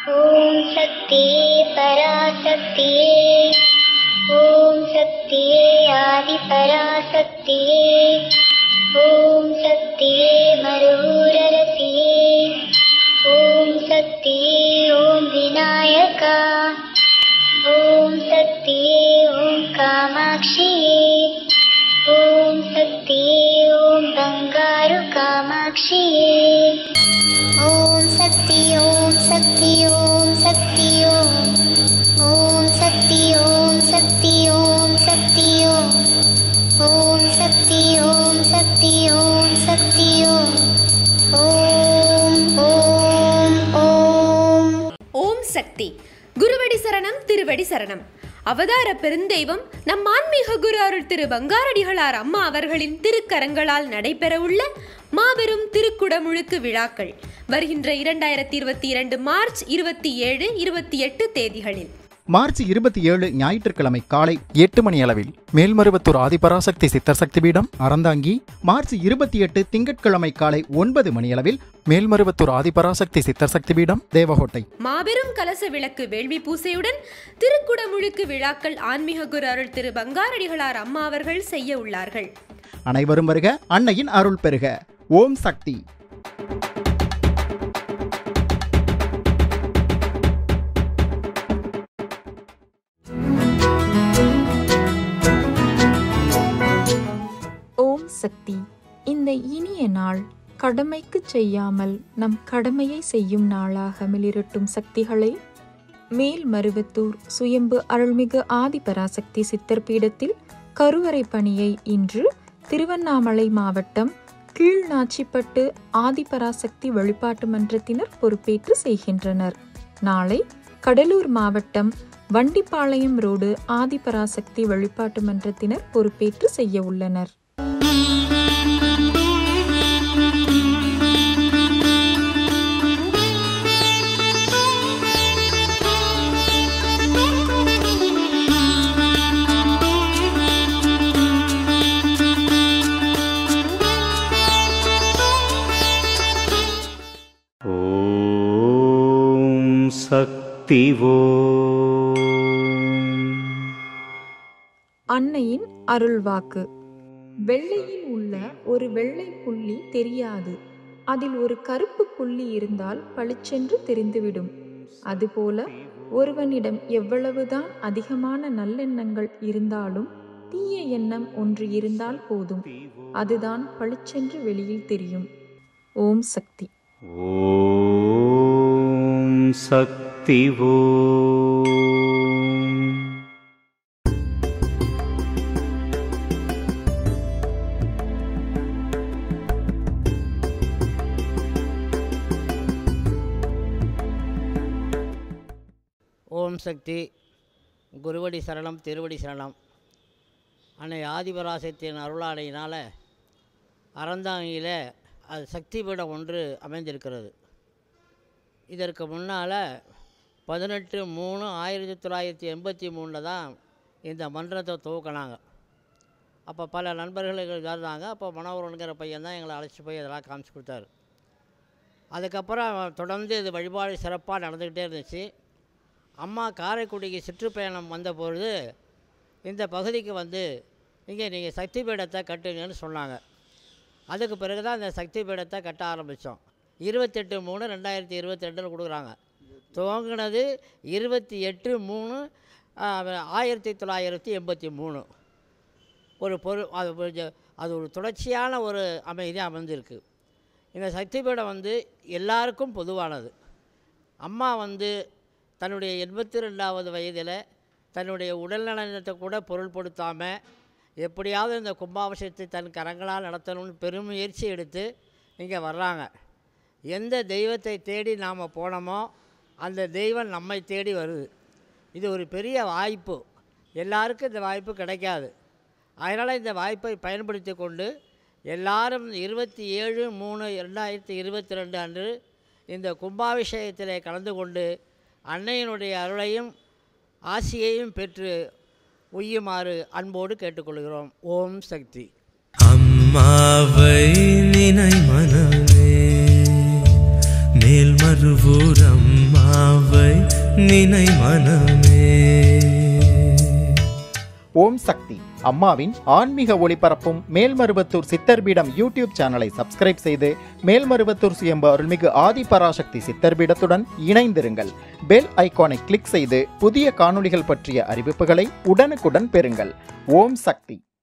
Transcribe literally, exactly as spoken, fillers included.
ஓம் சக்தியே பராசக்தியே, ஓம் சக்தியே ஆதி பராசக்தியே, ஓம் சக்தியே மருரரசியே, ஓம் சக்தியே ஓம் விநாயகா, ஓம் சக்தியே ஓம் காமாட்சியே, ஓம் சக்தியே ஓம் பங்காரு காமாட்சியே. ஓம் சக்தி ஓம் சக்தி ஓம் சக்தி ஓம், ஓம் சக்தி ஓம் சக்தி ஓம் சக்தி ஓம், ஓம் சக்தி ஓம் சக்தி ஓம் சக்தி ஓம், ஓம் ஓம் ஓம். ஓம் சக்தி. குருவடி சரணம், திருவடி சரணம். அவதார பெருந்தெய்வம் நம் ஆன்மீக குரு அருள் திரு பங்காரடிகளார் அம்மா அவர்களின் திருக்கரங்களால் நடைபெறவுள்ள மாபெரும் திருக்குடமுழுக்கு விழாக்கள் வருகின்ற இரண்டாயிரத்தி இருபத்தி இரண்டு மார்ச் இருபத்தி ஏழு இருபத்தி எட்டு தேதிகளில். மார்ச் இருபத்தி ஏழு ஞாயிற்றுக்கிழமை காலை எட்டு மணி அளவில் மேல்மருவத்தூர் ஆதிபராசக்தி சித்தர் சக்தி பீடம் அறந்தாங்கி. மார்ச் இருபத்தி எட்டு திங்கட்கிழமை காலை ஒன்பது மணி அளவில் மேல்மருவத்தூர் ஆதிபராசக்தி சித்தர் சக்தி பீடம் தேவகோட்டை. மாபெரும் கலச விளக்கு வேள்வி பூசையுடன் திருக்குடமுழுக்கு விழாக்கள் ஆன்மீக குரு அருள் திரு பங்காரடிகளார் அம்மா அவர்கள் செய்ய உள்ளார்கள். அனைவரும் வருக, அன்னையின் அருள் பெறுக. ஓம் சக்தி. ஓம் சக்தி. இந்த இனிய நாள் கடமைக்கு செய்யாமல் நம் கடமையை செய்யும் நாளாக மிளிரட்டும் சக்திகளை. மேல்மருவத்தூர் சுயம்பு அருள்மிகு ஆதிபராசக்தி சித்தர் பீடத்தில் கருவறை பணியை இன்று திருவண்ணாமலை மாவட்டம் கீழ்நாச்சிப்பட்டு ஆதிபராசக்தி வழிபாட்டு மன்றத்தினர் பொறுப்பேற்று செய்கின்றனர். நாளை கடலூர் மாவட்டம் வண்டிப்பாளையம் ரோடு ஆதிபராசக்தி வழிபாட்டு மன்றத்தினர் பொறுப்பேற்று செய்ய உள்ளனர். அன்னையின் அருள்வாக்கு. வெள்ளையில் உள்ள ஒரு வெள்ளை புள்ளி தெரியாது, அதில் ஒரு கருப்பு புள்ளி இருந்தால் பளிச்சென்று தெரிந்துவிடும். அதுபோல ஒருவனிடம் எவ்வளவுதான் அதிகமான நல்லெண்ணங்கள் இருந்தாலும் தீய எண்ணம் ஒன்று இருந்தால் போதும், அதுதான் பளிச்சென்று வெளியில் தெரியும். ஓம் சக்தி. ஓம் சக்தி. ஓம் ஓம் சக்தி. குருவடி சரணம், திருவடி சரணம். அன்னை ஆதிபராசக்தியின் அருளாடையினால் அறந்தாங்கியில் அது சக்தி பீடம் ஒன்று அமைந்திருக்கிறது. இதற்கு முன்னால் பதினெட்டு மூணு ஆயிரத்தி தொள்ளாயிரத்தி எண்பத்தி மூணில் தான் இந்த மன்றத்தை துவக்கினாங்க. அப்போ பல நண்பர்கள் இருந்தாங்க. அப்போ மனோகரனுங்கிற பையன் தான் எங்களை அழைச்சி போய் இதெல்லாம் காமிச்சு கொடுத்தாரு. அதுக்கப்புறம் தொடர்ந்து இது வழிபாடு சிறப்பாக நடந்துக்கிட்டே இருந்துச்சு. அம்மா காரைக்குடிக்கு சுற்றுப்பயணம் வந்தபொழுது இந்த பகுதிக்கு வந்து இங்கே நீங்கள் சக்தி பீடத்தை கட்டுங்கன்னு சொன்னாங்க. அதுக்கு பிறகு தான் இந்த சக்தி பீடத்தை கட்ட ஆரம்பித்தோம். இருபத்தெட்டு மூணு ரெண்டாயிரத்தி இருபத்தி ரெண்டில் கொடுக்குறாங்க. துவங்கினது இருபத்தி எட்டு மூணு ஆயிரத்தி தொள்ளாயிரத்தி எண்பத்தி மூணு. ஒரு பொரு அது அது ஒரு தொடர்ச்சியான ஒரு அமைதி அமைந்திருக்கு. இந்த சக்தி பீடம் வந்து எல்லாருக்கும் பொதுவானது. அம்மா வந்து தன்னுடைய எண்பத்தி ரெண்டாவது வயதில் தன்னுடைய உடல்நலத்தை கூட பொருள்படுத்தாமல் எப்படியாவது இந்த கும்பாபிஷேகத்தை தன் கரங்களால் நடத்தணும்னு பெரும் முயற்சி எடுத்து இங்கே வர்றாங்க. எந்த தெய்வத்தை தேடி நாம் போனோமோ அந்த தெய்வம் நம்மை தேடி வருது. இது ஒரு பெரிய வாய்ப்பு. எல்லாருக்கும் இந்த வாய்ப்பு கிடைக்காது. அதனால் இந்த வாய்ப்பை பயன்படுத்தி கொண்டு எல்லாரும் இருபத்தி ஏழு மூணு ரெண்டாயிரத்தி இருபத்தி ரெண்டு அன்று இந்த கும்பாபிஷேகத்தில் கலந்து கொண்டு அன்னையினுடைய அருளையும் ஆசியையும் பெற்று உய்யுமாறு அன்போடு கேட்டுக்கொள்கிறோம். ஓம் சக்தி. அம்மாவை நினை மனமே, மேல்மருவூர் அம்மாவை நினை மனமே. ஓம் சக்தி அம்மாவின் ஆன்மீக ஒளிபரப்பும் மேல்மருவத்தூர் சித்தர்பீடம் யூடியூப் சேனலை சப்ஸ்கிரைப் செய்து மேல்மருவத்தூர் சுயம்பு அருள்மிகு ஆதிபராசக்தி சித்தர்பீடத்துடன் இணைந்திருங்கள். பெல் ஐகானை கிளிக் செய்து புதிய காணொளிகள் பற்றிய அறிவிப்புகளை உடனுக்குடன் பெறுங்கள். ஓம் சக்தி.